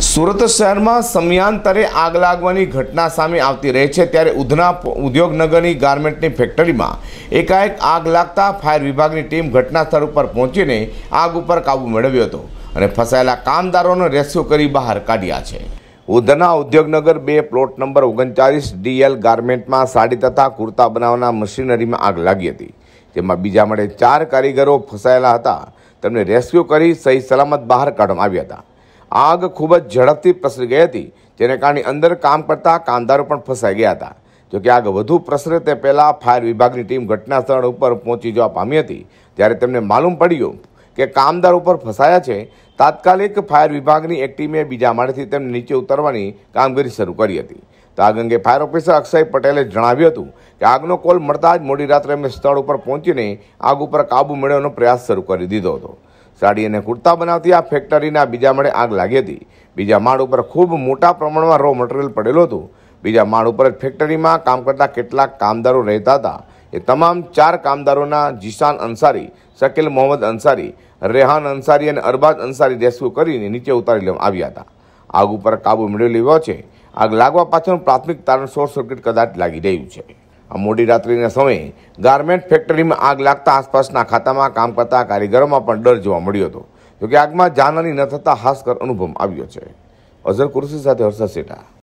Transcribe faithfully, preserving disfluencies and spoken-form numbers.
સુરત શહેરમાં સમયાંતરે આગ લાગવાની ઘટના સામે આવતી રહે છે, ત્યારે ઉધના ઉદ્યોગનગરની ગાર્મેન્ટની ફેક્ટરીમાં એકાએક આગ લાગતા ફાયર વિભાગની ટીમ ઘટના સ્થળ ઉપર પહોંચીને આગ ઉપર કાબૂ મેળવ્યો હતો અને ફસાયેલા કામદારોને રેસ્ક્યુ કરી બહાર કાઢ્યા છે। ઉધના ઉદ્યોગનગર બે પ્લોટ નંબર ઓગણચાલીસ ડીએલ ગાર્મેન્ટમાં સાડી તથા કુર્તા બનાવવાના મશીનરીમાં આગ લાગી હતી, જેમાં બીજા મળે ચાર કારીગરો ફસાયેલા હતા, તેમને રેસ્ક્યુ કરી સહી સલામત બહાર કાઢવામાં આવ્યા હતા। આગ ખૂબ જ ઝડપથી પ્રસરી ગઈ હતી, જેને કારણે અંદર કામ કરતા કામદારો પણ ફસાઈ ગયા હતા। જોકે આગ વધુ પ્રસરે તે પહેલાં ફાયર વિભાગની ટીમ ઘટના સ્થળ ઉપર પહોંચી જવા પામી હતી। ત્યારે તેમને માલુમ પડ્યું કે કામદાર ઉપર ફસાયા છે। તાત્કાલિક ફાયર વિભાગની એક ટીમે બીજા માળેથી તેમને નીચે ઉતરવાની કામગીરી શરૂ કરી હતી। તો આગ અંગે ફાયર ઓફિસર અક્ષય પટેલે જણાવ્યું હતું કે આગનો કોલ મળતા જ મોડી રાત્રે અમે સ્થળ ઉપર પહોંચીને આગ ઉપર કાબૂ મેળવવાનો પ્રયાસ શરૂ કરી દીધો હતો। સાડી અને કુર્તા બનાવતી આ ફેક્ટરીના બીજા માળે આગ લાગી હતી। બીજા માળ ઉપર ખૂબ મોટા પ્રમાણમાં રો મટીરિયલ પડેલું હતું। બીજા માળ ઉપર જ ફેક્ટરીમાં કામ કરતા કેટલાક કામદારો રહેતા હતા। એ તમામ ચાર કામદારોના જીશાન અંસારી, શકીલ મોહમ્મદ અંસારી, રેહાન અંસારી અને અરબાઝ અંસારી રેસ્ક્યુ કરીને નીચે ઉતારી લેવામાં આવ્યા હતા। આગ ઉપર કાબુ મેળવી લેવો છે। આગ લાગવા પાછળનું પ્રાથમિક કારણ શોર્ટ સર્કિટ કદાચ લાગી રહ્યું છે। આ મોડી રાત્રિના સમયે ગાર્મેન્ટ ફેક્ટરીમાં આગ લાગતા આસપાસના ખાતામાં કામ કરતા કારીગરોમાં પણ ડર જોવા મળ્યો હતો। જોકે આગમાં જાનહાની ન થતા હાશકર અનુભવ આવ્યો છે। અઝર કુર્સી સાથે હર્ષદ સેઠા।